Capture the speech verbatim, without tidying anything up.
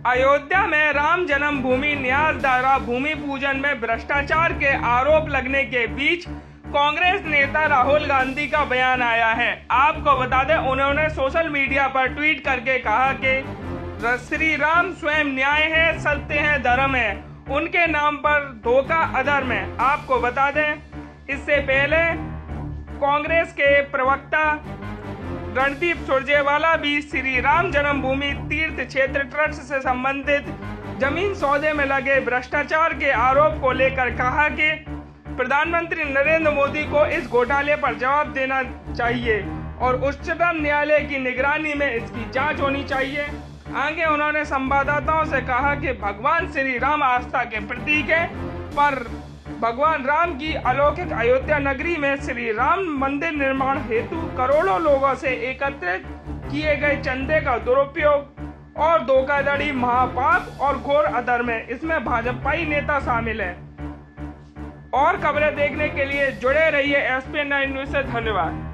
अयोध्या में राम जन्मभूमि न्यास द्वारा भूमि पूजन में भ्रष्टाचार के आरोप लगने के बीच कांग्रेस नेता राहुल गांधी का बयान आया है। आपको बता दें, उन्होंने सोशल मीडिया पर ट्वीट करके कहा कि श्री राम स्वयं न्याय है, सत्य है, धर्म है, उनके नाम पर धोखा अधर्म है। आपको बता दें, इससे पहले कांग्रेस के प्रवक्ता रणदीप सुरजेवाला भी श्री राम जन्मभूमि तीर्थ क्षेत्र ट्रस्ट से संबंधित जमीन सौदे में लगे भ्रष्टाचार के आरोप को लेकर कहा कि प्रधानमंत्री नरेंद्र मोदी को इस घोटाले पर जवाब देना चाहिए और उच्चतम न्यायालय की निगरानी में इसकी जांच होनी चाहिए। आगे उन्होंने संवाददाताओं से कहा कि भगवान श्री राम आस्था के प्रतीक है, पर भगवान राम की अलौकिक अयोध्या नगरी में श्री राम मंदिर निर्माण हेतु करोड़ों लोगों से एकत्रित किए गए चंदे का दुरुपयोग और धोखाधड़ी महापाप और घोर अधर्म है। इसमें भाजपाई नेता शामिल हैं। और खबरें देखने के लिए जुड़े रहिए एस पी नाइन न्यूज से। धन्यवाद।